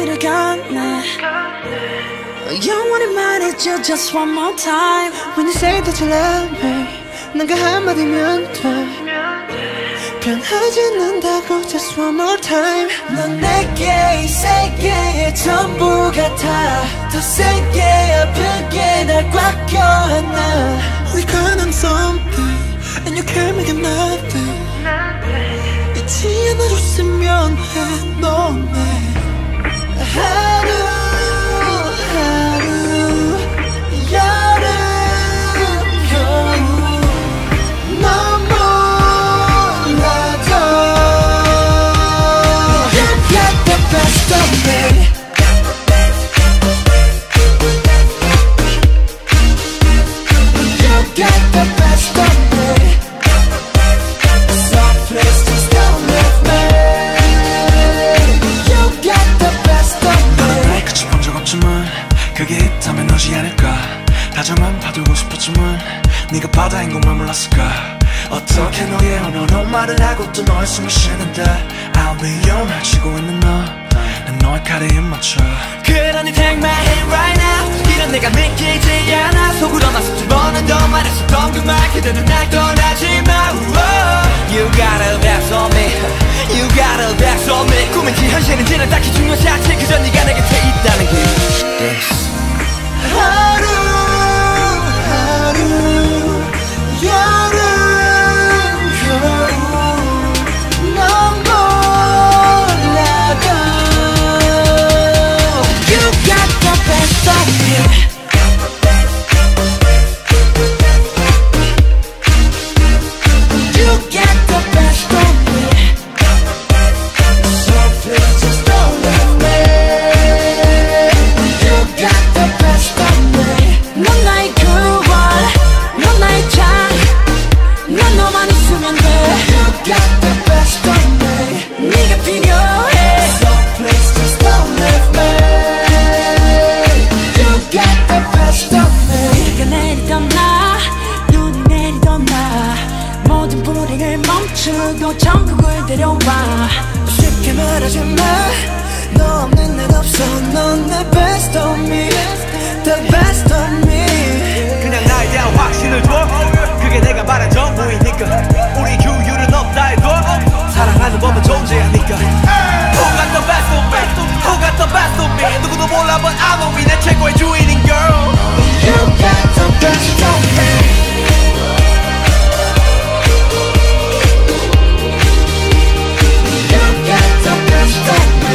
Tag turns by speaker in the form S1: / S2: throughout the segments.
S1: 위로 건네 영원히 말해줘 just one more time.
S2: When you say that you love me 난 그 한마디면 돼 변하지 않는다고 just one more time.
S1: 넌 내게 이 세계의 전부 같아. 더 세게 아프게 날 꽉 껴안아.
S2: We count on something and you can't make it nothing. 잊지 않아줬으면 해 너네 하루 하루 여름 겨울 넌 몰라도 You got the best of me. You got the best of me. Some places don't leave me. You got the best of me.
S3: 너는 나의 끝이 본 적 없지만 그게 있다면 너지 않을까. 다정한 파도고 싶었지만 네가 바다인 것만 몰랐을까. 어떻게 너의 언어로 말을 하고 또 너의 숨을 쉬는데 I'll be your 치고 있는 너 난 너의 칼에 입 맞춰.
S4: 그러니 take my hand right now. 이런 내가 믿기지 않아. 속으로만 수천 번은 더 말했었던 그 말 그대는 날 떠나지 마. You got a best on me. You got a best on me. 꿈인지 현실인지는 딱히 중요하지 않지. 그저 네가 내 곁에 있다는 게 yes.
S2: 하루 하루 여름 겨울 넌 몰라도
S1: You got the best of me. You got the best of me.
S2: So please just don't leave me. You got the best of me.
S1: 넌 나의 그월, 넌 나의 장, 난 너만 있으면 돼.
S2: You got the best of me.
S1: 네가 필요해.
S2: So please just don't leave me. You got the best of me.
S1: 비가 내리던 나, 눈이 내리던 나, 모든 불행을 멈추고 천국을 데려와.
S2: 쉽게 말하지 마. 너 없는 날 없어. 넌 내 best of me. The best of me.
S4: 그냥 나에 대한 확신을 줘. 그게 내가 말한 전부이니까. 우리 규율은 없다 해도 사랑하는 법은 존재하니까. Who got the best of me? Who got the best of me? 누구도 몰라 but I know me. 내 최고의 주인인 girl.
S2: You got the best of me. You got the best of me.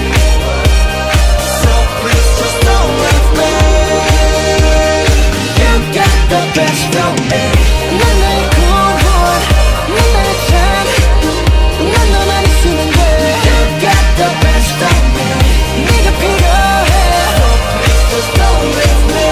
S2: So please just don't leave me. You got the best of me.
S1: 넌 나의 그월, 넌 나의 장, 난 너만 있으면 돼.
S2: You got the best of me.
S1: 네가 필요해.
S2: Please just don't leave me.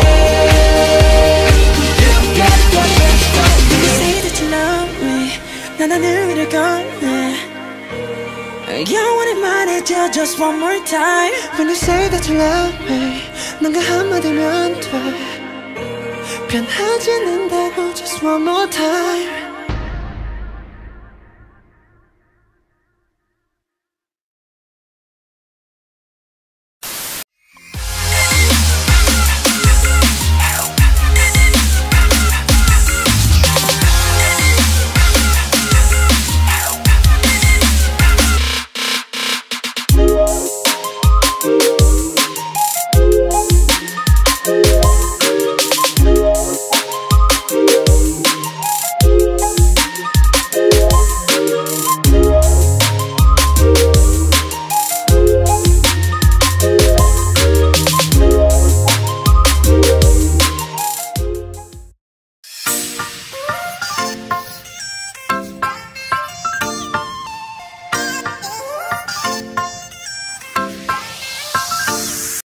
S2: You got the best of me.
S1: You say that you love me. 난 하늘 위를 건네. 영원히 말해줘 just one more time.
S2: When you say that you love me 난 그 한마디면 돼 변하지 않는다고 just one more time.